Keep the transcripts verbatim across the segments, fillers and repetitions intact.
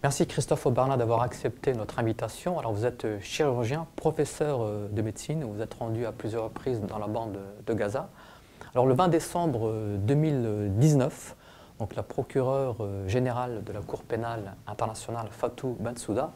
Merci Christophe Aubarnat d'avoir accepté notre invitation. Alors vous êtes chirurgien, professeur de médecine, vous êtes rendu à plusieurs reprises dans la bande de Gaza. Alors le vingt décembre deux mille dix-neuf, donc la procureure générale de la Cour pénale internationale Fatou Bensouda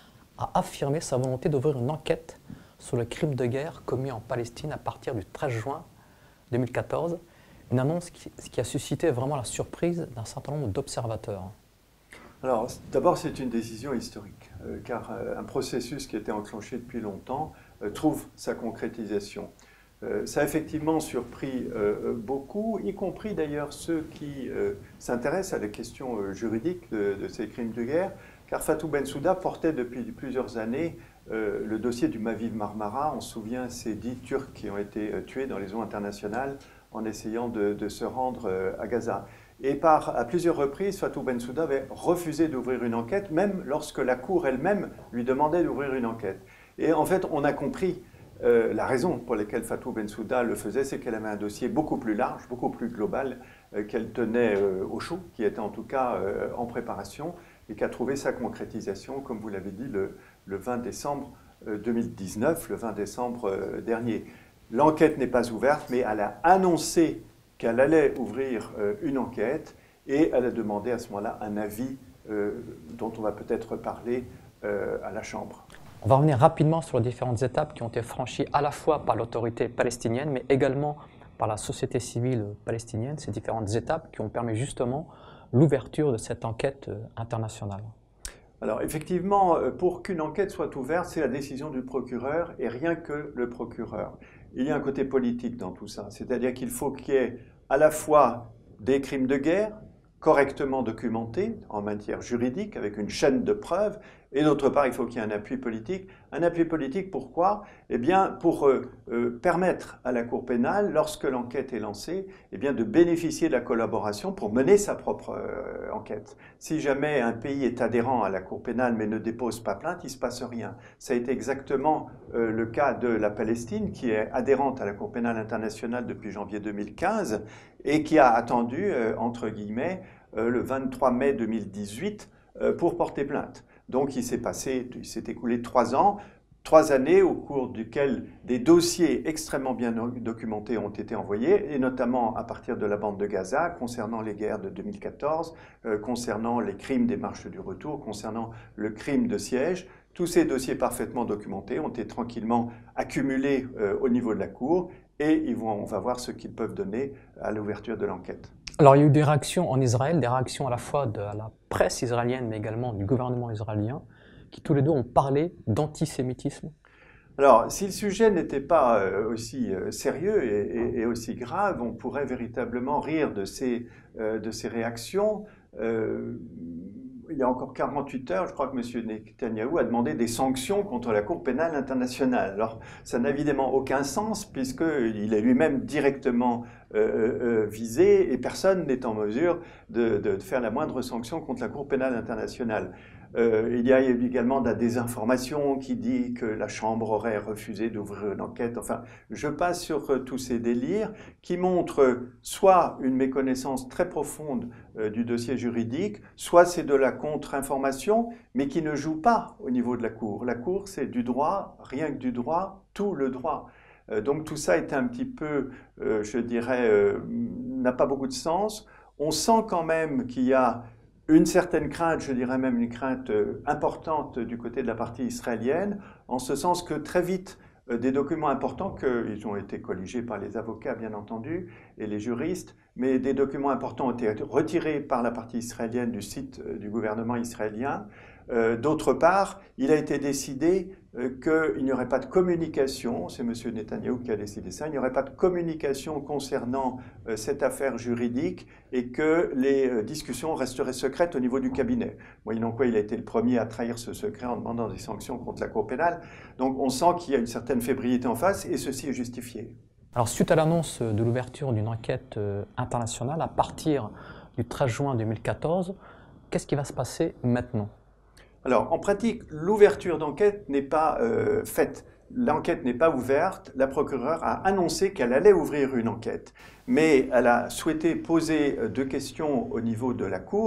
a affirmé sa volonté d'ouvrir une enquête sur le crime de guerre commis en Palestine à partir du treize juin deux mille quatorze. Une annonce qui, qui a suscité vraiment la surprise d'un certain nombre d'observateurs. Alors, d'abord, c'est une décision historique, euh, car euh, un processus qui était enclenché depuis longtemps euh, trouve sa concrétisation. Euh, ça a effectivement surpris euh, beaucoup, y compris d'ailleurs ceux qui euh, s'intéressent à la question euh, juridique de, de ces crimes de guerre, car Fatou Bensouda portait depuis plusieurs années euh, le dossier du Maviv Marmara. On se souvient ces dix Turcs qui ont été euh, tués dans les eaux internationales en essayant de, de se rendre euh, à Gaza. Et par, à plusieurs reprises, Fatou Bensouda avait refusé d'ouvrir une enquête, même lorsque la Cour elle-même lui demandait d'ouvrir une enquête. Et en fait, on a compris euh, la raison pour laquelle Fatou Bensouda le faisait, c'est qu'elle avait un dossier beaucoup plus large, beaucoup plus global, euh, qu'elle tenait euh, au chaud, qui était en tout cas euh, en préparation, et qui a trouvé sa concrétisation, comme vous l'avez dit, le, le vingt décembre deux mille dix-neuf, le vingt décembre euh, dernier. L'enquête n'est pas ouverte, mais elle a annoncé qu'elle allait ouvrir euh, une enquête et elle a demandé à ce moment-là un avis euh, dont on va peut-être parler euh, à la Chambre. On va revenir rapidement sur les différentes étapes qui ont été franchies à la fois par l'autorité palestinienne, mais également par la société civile palestinienne, ces différentes étapes qui ont permis justement l'ouverture de cette enquête euh, internationale. Alors effectivement, pour qu'une enquête soit ouverte, c'est la décision du procureur et rien que le procureur. Il y a un côté politique dans tout ça, c'est-à-dire qu'il faut qu'il y ait à la fois des crimes de guerre correctement documentés en matière juridique avec une chaîne de preuves et d'autre part il faut qu'il y ait un appui politique. Un appui politique pourquoi? Eh bien pour euh, euh, permettre à la Cour pénale, lorsque l'enquête est lancée, eh bien de bénéficier de la collaboration pour mener sa propre euh, enquête. Si jamais un pays est adhérent à la Cour pénale mais ne dépose pas plainte, il ne se passe rien. Ça a été exactement euh, le cas de la Palestine qui est adhérente à la Cour pénale internationale depuis janvier deux mille quinze et qui a attendu, euh, entre guillemets, euh, le vingt-trois mai deux mille dix-huit euh, pour porter plainte. Donc il s'est passé, il s'est écoulé trois ans, trois années au cours duquel des dossiers extrêmement bien documentés ont été envoyés, et notamment à partir de la bande de Gaza, concernant les guerres de deux mille quatorze, euh, concernant les crimes des marches du retour, concernant le crime de siège. Tous ces dossiers parfaitement documentés ont été tranquillement accumulés euh, au niveau de la Cour, et ils vont, on va voir ce qu'ils peuvent donner à l'ouverture de l'enquête. Alors il y a eu des réactions en Israël, des réactions à la fois de la presse israélienne mais également du gouvernement israélien, qui tous les deux ont parlé d'antisémitisme. Alors, si le sujet n'était pas euh, aussi euh, sérieux et, et, et aussi grave, on pourrait véritablement rire de ces, euh, de ces réactions. Euh, il y a encore quarante-huit heures, je crois que M. Netanyahou a demandé des sanctions contre la Cour pénale internationale. Alors, ça n'a évidemment aucun sens puisqu'il est lui-même directement euh, euh, visé et personne n'est en mesure de, de faire la moindre sanction contre la Cour pénale internationale. Euh, il y a également de la désinformation qui dit que la Chambre aurait refusé d'ouvrir une enquête. Enfin, je passe sur euh, tous ces délires qui montrent euh, soit une méconnaissance très profonde euh, du dossier juridique, soit c'est de la contre-information, mais qui ne joue pas au niveau de la Cour. La Cour, c'est du droit, rien que du droit, tout le droit. Euh, donc tout ça est un petit peu, euh, je dirais, euh, n'a pas beaucoup de sens. On sent quand même qu'il y a une certaine crainte, je dirais même une crainte importante du côté de la partie israélienne, en ce sens que très vite, des documents importants, qu'ils ont été colligés par les avocats bien entendu, et les juristes, mais des documents importants ont été retirés par la partie israélienne du site du gouvernement israélien. Euh, D'autre part, il a été décidé euh, qu'il n'y aurait pas de communication, c'est M. Netanyahou qui a décidé ça, il n'y aurait pas de communication concernant euh, cette affaire juridique et que les euh, discussions resteraient secrètes au niveau du cabinet. Moyennant quoi il a été le premier à trahir ce secret en demandant des sanctions contre la Cour pénale. Donc on sent qu'il y a une certaine fébrilité en face et ceci est justifié. Alors suite à l'annonce de l'ouverture d'une enquête euh, internationale à partir du treize juin deux mille quatorze, qu'est-ce qui va se passer maintenant ? Alors, en pratique, l'ouverture d'enquête n'est pas euh, faite. L'enquête n'est pas ouverte. La procureure a annoncé qu'elle allait ouvrir une enquête. Mais elle a souhaité poser deux questions au niveau de la Cour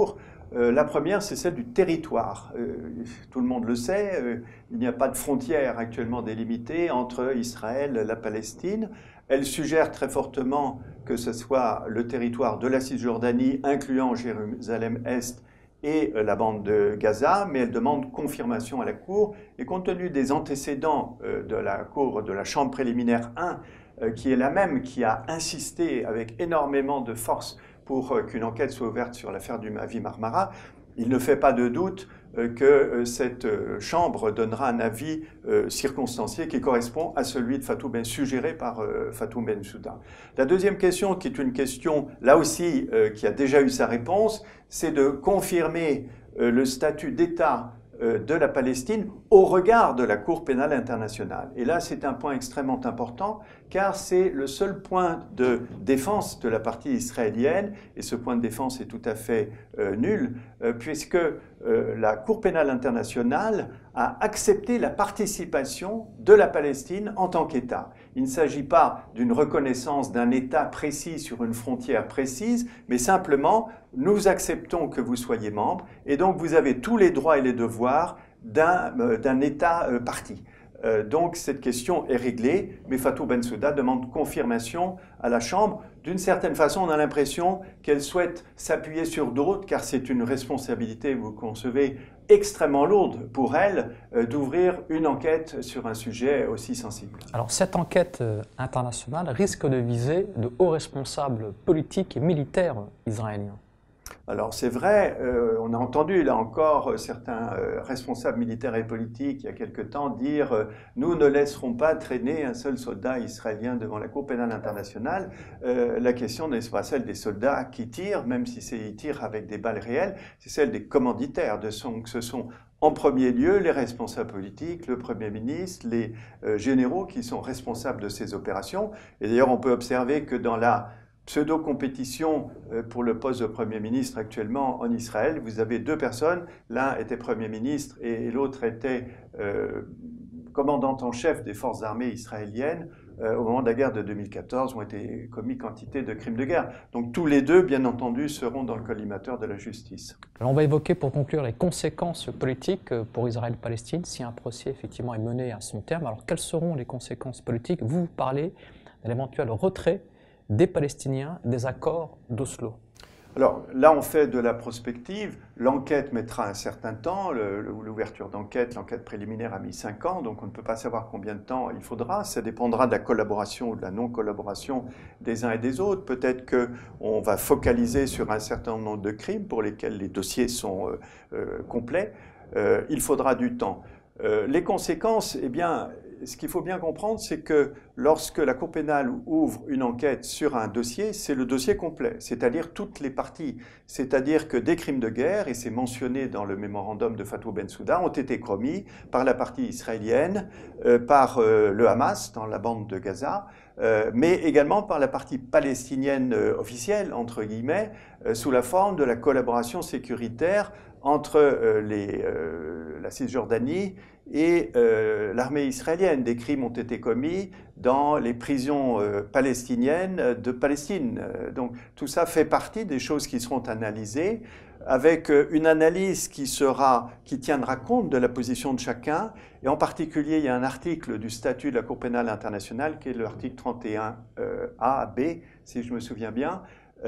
Euh, la première, c'est celle du territoire. Euh, tout le monde le sait, euh, il n'y a pas de frontière actuellement délimitée entre Israël et la Palestine. Elle suggère très fortement que ce soit le territoire de la Cisjordanie, incluant Jérusalem-Est et euh, la bande de Gaza, mais elle demande confirmation à la Cour. Et compte tenu des antécédents euh, de la Cour de la Chambre préliminaire un, euh, qui est la même, qui a insisté avec énormément de force pour qu'une enquête soit ouverte sur l'affaire du Mavi Marmara, il ne fait pas de doute que cette chambre donnera un avis circonstancié qui correspond à celui de Fatou Ben, suggéré par Fatou Bensouda. La deuxième question, qui est une question, là aussi, qui a déjà eu sa réponse, c'est de confirmer le statut d'État de la Palestine au regard de la Cour pénale internationale. Et là, c'est un point extrêmement important, car c'est le seul point de défense de la partie israélienne, et ce point de défense est tout à fait euh, nul, euh, puisque euh, la Cour pénale internationale a accepté la participation de la Palestine en tant qu'État. Il ne s'agit pas d'une reconnaissance d'un État précis sur une frontière précise, mais simplement, nous acceptons que vous soyez membre, et donc vous avez tous les droits et les devoirs d'un euh, d'un État euh, parti. Euh, donc cette question est réglée, mais Fatou Bensouda demande confirmation à la Chambre. D'une certaine façon, on a l'impression qu'elle souhaite s'appuyer sur d'autres, car c'est une responsabilité, vous concevez, extrêmement lourde pour elle euh, d'ouvrir une enquête sur un sujet aussi sensible. Alors cette enquête euh, internationale risque de viser de hauts responsables politiques et militaires israéliens. Alors c'est vrai, euh, on a entendu là encore certains euh, responsables militaires et politiques il y a quelque temps dire euh, « nous ne laisserons pas traîner un seul soldat israélien devant la Cour pénale internationale euh, ». La question n'est pas celle des soldats qui tirent, même si ils tirent avec des balles réelles, c'est celle des commanditaires. De son, ce sont en premier lieu les responsables politiques, le Premier ministre, les euh, généraux qui sont responsables de ces opérations. Et d'ailleurs on peut observer que dans la pseudo-compétition pour le poste de Premier ministre actuellement en Israël. Vous avez deux personnes, l'un était Premier ministre et l'autre était euh, commandant en chef des forces armées israéliennes. Euh, au moment de la guerre de deux mille quatorze, ont été commis quantité de crimes de guerre. Donc tous les deux, bien entendu, seront dans le collimateur de la justice. Alors on va évoquer pour conclure les conséquences politiques pour Israël-Palestine si un procès effectivement est mené à son terme. Alors quelles seront les conséquences politiques? Vous, vous parlez de l'éventuel retrait des Palestiniens des accords d'Oslo. Alors là, on fait de la prospective. L'enquête mettra un certain temps. L'ouverture d'enquête, l'enquête préliminaire a mis cinq ans, donc on ne peut pas savoir combien de temps il faudra. Ça dépendra de la collaboration ou de la non-collaboration des uns et des autres. Peut-être qu'on va focaliser sur un certain nombre de crimes pour lesquels les dossiers sont euh, euh, complets. Euh, il faudra du temps. Euh, les conséquences, eh bien, ce qu'il faut bien comprendre, c'est que lorsque la Cour pénale ouvre une enquête sur un dossier, c'est le dossier complet, c'est-à-dire toutes les parties. C'est-à-dire que des crimes de guerre, et c'est mentionné dans le mémorandum de Fatou Bensouda, ont été commis par la partie israélienne, euh, par euh, le Hamas dans la bande de Gaza, euh, mais également par la partie palestinienne euh, officielle, entre guillemets, euh, sous la forme de la collaboration sécuritaire entre euh, les, euh, la Cisjordanie et euh, l'armée israélienne. Des crimes ont été commis dans les prisons euh, palestiniennes de Palestine. Euh, donc tout ça fait partie des choses qui seront analysées, avec euh, une analyse qui sera, qui tiendra compte de la position de chacun. Et en particulier, il y a un article du statut de la Cour pénale internationale, qui est l'article trente et un A, B, si je me souviens bien.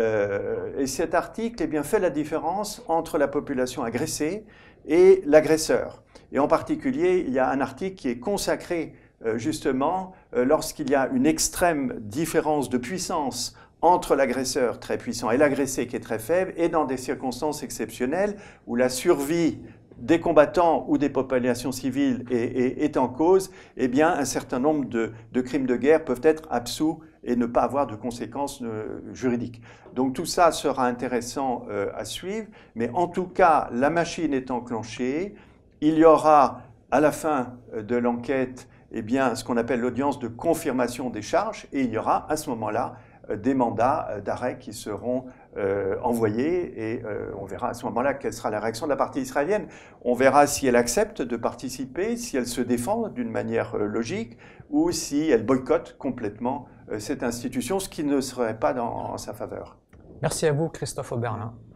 Euh, et cet article eh bien, fait la différence entre la population agressée et l'agresseur. Et en particulier, il y a un article qui est consacré euh, justement euh, lorsqu'il y a une extrême différence de puissance entre l'agresseur très puissant et l'agressé qui est très faible, et dans des circonstances exceptionnelles où la survie des combattants ou des populations civiles est, est, est en cause, eh bien, un certain nombre de, de crimes de guerre peuvent être absous et ne pas avoir de conséquences euh, juridiques. Donc tout ça sera intéressant euh, à suivre, mais en tout cas, la machine est enclenchée. Il y aura, à la fin de l'enquête, eh bien, ce qu'on appelle l'audience de confirmation des charges, et il y aura à ce moment-là euh, des mandats d'arrêt qui seront euh, envoyés, et euh, on verra à ce moment-là quelle sera la réaction de la partie israélienne. On verra si elle accepte de participer, si elle se défend d'une manière euh, logique, ou si elle boycotte complètement euh, cette institution, ce qui ne serait pas dans, en sa faveur. Merci à vous, Christophe Oberlin.